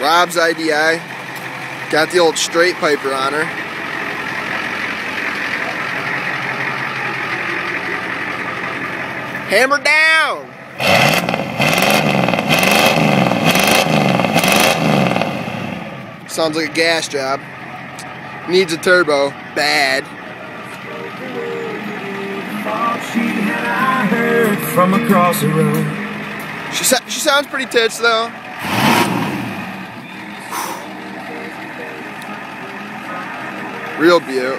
Rob's IDI. Got the old straight piper on her. Hammer down! Sounds like a gas job. Needs a turbo. Bad. From across the room. She sounds pretty tits though. Real beaut.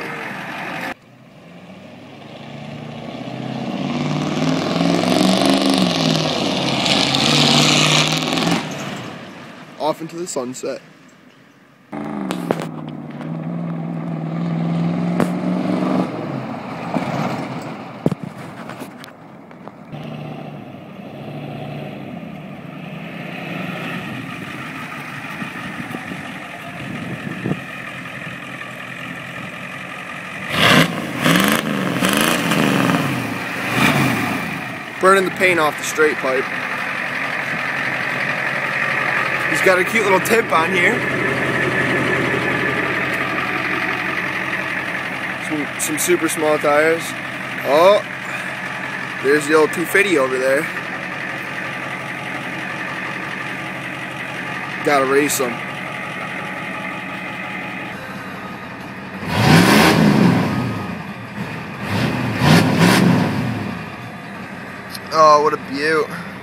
Off into the sunset. Burning the paint off the straight pipe. He's got a cute little tip on here. Some super small tires. Oh, there's the old 250 over there. Gotta race them. Oh, what a beaut.